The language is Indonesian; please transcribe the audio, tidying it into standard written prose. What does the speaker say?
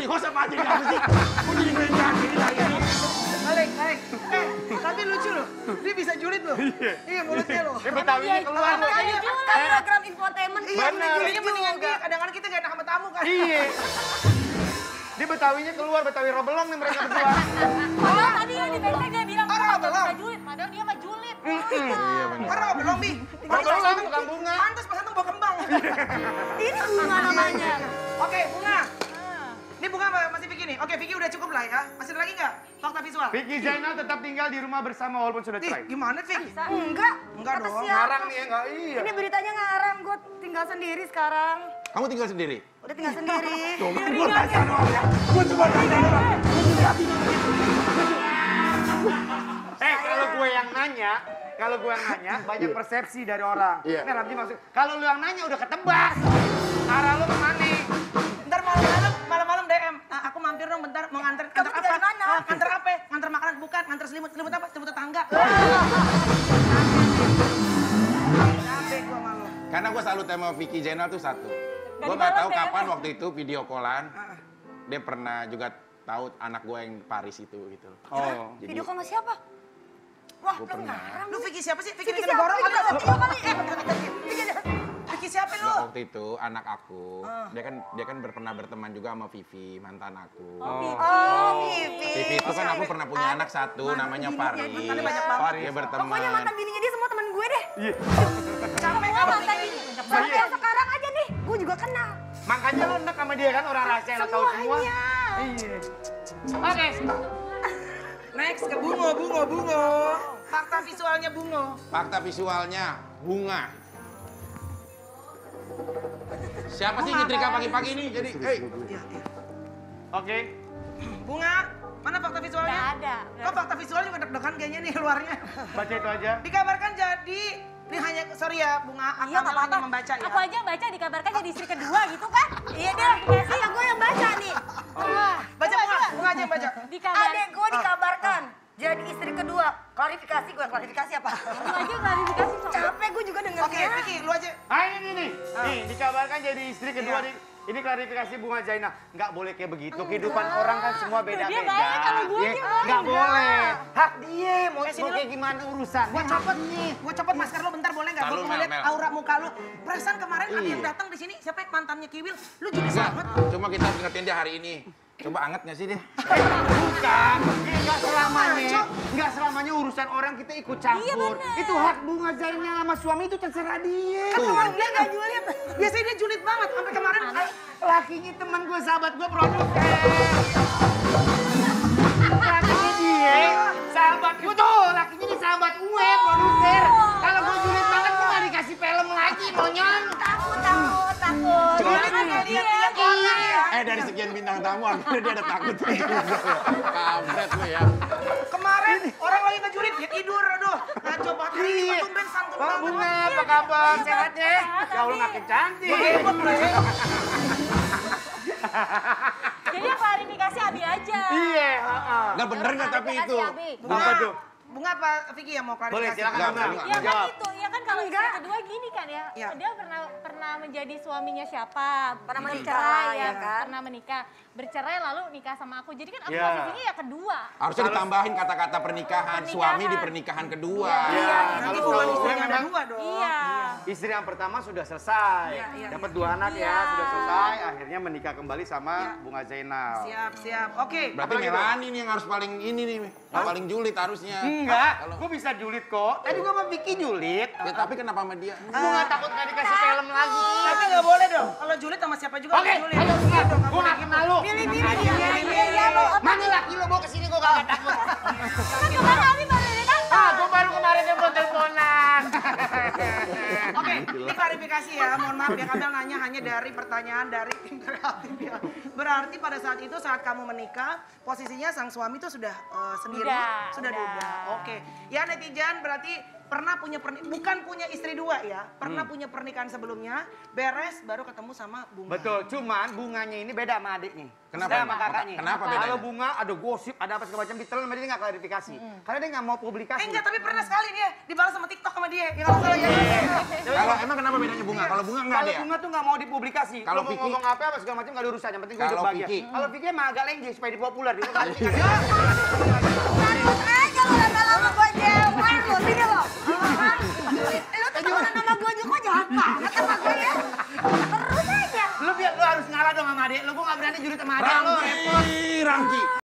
Kok sama aja kamu sih? Kok jadi gereja gini lagi? Balik. Tapi lucu loh. Dia bisa julid loh. Iya, mulutnya loh. Dia Betawinya keluar. Kan program infotainment. Iya, julidnya mendingan dia. Kadang-kadang kita gak enak sama tamu kan. Iya. Dia Betawinya keluar, Betawi robelong nih mereka berdua. Oh, tadi yang di backstage dia bilang, Orang "Nggak belum." bisa julid." Padahal dia mah julid. Iya benar. Karena belum, Bi. Robelong bukan bunga. Pantes pas itu bawa kembang. Ini bunga namanya. Oke, bunga. Ini bunga masih Vicky nih. Oke, Vicky udah cukup lah ya. Masih ada lagi nggak fakta visual? Vicky Zainal tetap tinggal di rumah bersama walaupun sudah Ih, cerai. gimana, Vic? Enggak. Enggak Kata dong. siapa? Ngarang nih ya, enggak iya. Ini beritanya ngarang, gue tinggal sendiri sekarang. Kamu tinggal sendiri? Udah tinggal sendiri. Gue tanya doang ya. Gue cuma tanya doang. Kalau gue yang nanya, banyak persepsi dari orang. Iya. Ini Ramji maksud, kalau lu yang nanya udah ketebak. Arah lu kemana? Ntar malam-malam DM. Aku mampir dong bentar mau nganter Kamu apa? dari mana? Nganter apa? Nganter makanan bukan, nganter selimut. Selimut apa? Selimut tetangga. Capek gua malu. Karena gue selalu tema Vicky Zainal tuh satu. Gue Dari nggak tahu mana, kapan Teh? waktu itu video callan. Dia pernah juga tahu anak gue yang Paris itu gitu. Oh. Jadi Video call sama siapa? Wah, Gua belum pernah. ngarang. Lu Vicky siapa sih? Vicky Vicky Negoro siapa? kali lu? Vicky kali. Vicky siapa lu? waktu itu anak aku, dia kan pernah berteman juga sama Vivi, mantan aku. Oh, Vivi. Vivi itu kan aku pernah punya anak satu namanya Paris. mantannya banyak banget. Dia berteman. Pokoknya mantan bininya dia semua teman gue deh. Capek Semua kamu mantan Vicky. bini. Sampai yang sekarang aja nih, gue juga kenal. Makanya lu enak sama dia kan orang rahasia yang lo tahu semua. Semuanya. Iya. Oke. Next ke Bungo. Fakta visualnya Bungo. Fakta visualnya bunga. Siapa sih nyetrika pagi-pagi nih? Jadi, hey. Iya. Oke. Bunga, mana fakta visualnya? Nggak ada. Kok fakta visual juga deg-degan kayaknya nih luarnya. Baca itu aja. Dikabarkan jadi, ini hanya, sorry ya Bunga, Iya, Akang nggak apa-apa. hanya membaca ya. Aku aja yang baca dikabarkan jadi istri kedua gitu kan? Iya deh, ya gue yang baca nih. Baca Bunga aja yang baca. Adek gue dikabarkan jadi istri kedua. Klarifikasi, gue yang klarifikasi apa? Lu aja klarifikasi. Capek gue juga dengernya. Oke, Vicky, lu aja. Ini nih. Nih, dikabarkan jadi istri kedua Iya. ini klarifikasi Bunga Zainal. Nggak boleh kayak begitu. Kehidupan orang kan semua beda-beda. Dia baik, kalau gue Iya, gimana? nggak boleh. Hak dia mau Sini mau lu. kayak gimana urusan. Gua copot masker lu bentar boleh nggak? Ntar Gua lu, mau lihat Mel. aura muka lu. Perasaan kemarin ada yang Iya. datang di sini, siapa yang mantannya Kiwil? Lu jadi Enggak, banget. cuma kita harus ngertiin dia hari ini. Coba anget nggak sih dia? Bukan. Nggak selamanya urusan orang kita ikut campur. Iya, bener. Itu hak Bunga Zainal sama suami itu terserah dia. Kan kemarin dia nggak julid. Biasanya dia julid banget. Sampai kemarin Lakinya teman gue, sahabat gue, produser. Lakinya dia, sahabat gue tuh. Lakinya dia sahabat gue, produser. Kalau gue julid banget, gue nggak dikasih film lagi, monyong. Takut. julid nggak lihat orang ya. Dari sekian bintang tamu, akhirnya dia ada takutnya juga. Kampret lu ya. Kemarin orang lagi ngejulit, dia tidur, aduh. Ngaco banget. Hari ini kok tumben santun Bang banget. Bunga, apa kabar? Sehat ya? Ya Allah, makin cantik. Hebat lu ya. Jadi yang klarifikasi Abi aja. Iya, Nggak bener nggak tapi itu? Apa tuh? Bunga apa Vicky yang mau klarifikasi? Boleh, silakan Nggak, Bunga. nggak, Ya kan Jawab. itu, ya kan kalau istri kedua gini kan ya. Iya. Dia pernah menjadi suaminya siapa? Pernah menikah, bercerai ya kan? Pernah menikah. Bercerai lalu nikah sama aku. Jadi kan aku Iya. posisinya ya kedua. Harusnya ditambahin kata-kata pernikahan, suami di pernikahan kedua. Iya, Nanti kalau hubungan gue istrinya ada memang dua dong. Iya. istri yang pertama sudah selesai. Iya. Dapat 2 anak ya, Iya. sudah selesai. Akhirnya menikah kembali sama Bunga Zainal. Siap. Oke. Berarti Apalagi Melani nih yang harus paling ini nih, yang paling julid harusnya. Enggak, Kalau- gue bisa julid kok. Tadi gue sama Vicky julid. Ya, tapi kenapa sama dia? Gue nggak takut nggak dikasih film lagi. Tapi nggak boleh dong. Kalau julid sama siapa juga Oke, harus julid. ayo Iya dong, nggak gue boleh nggak kenal lu. Iya, Mana laki lu bawa kesini gue gak takut. Kan kemarin Abi baru datang. Gue baru kemarin telepon teleponan. Oke, ini klarifikasi ya. Mohon maaf ya, Kamel nanya hanya dari pertanyaan dari tim kreatif ya. Berarti pada saat itu saat kamu menikah, posisinya sang suami itu sudah sendiri, Udah. Oke. Ya netizen berarti bukan punya istri dua ya, pernah punya pernikahan sebelumnya, beres baru ketemu sama Bunga. Betul, cuman Bunganya ini beda sama adiknya. Kenapa Sama emang? kakaknya. Kenapa bedanya? Kalau Bunga ada gosip, ada apa segala macam, ditelan sama dia nggak klarifikasi. Karena dia nggak mau publikasi. Enggak, tapi pernah sekali dia dibalas sama TikTok sama dia. Ya kalau salah ya. Kalau emang kenapa bedanya Bunga? Kalau Bunga nggak ada Kalau ya? Bunga tuh nggak mau dipublikasi. Kalau Kalau mau Vicky? ngomong apa segala macam nggak ada urusan. Yang penting gue hidup Kalau bahagia. Vicky? Kalau Vicky emang agak lenje supaya dipopuler. Dia Takut aja lu lama-lama gue jewel lu, sini lo. Lu tuh temenan sama gue juga kok jahat banget sama gue ya. Terus aja. lu harus ngalah dong sama adik. Lu gue nggak berani jurit sama adik. Lu repot. Rangki.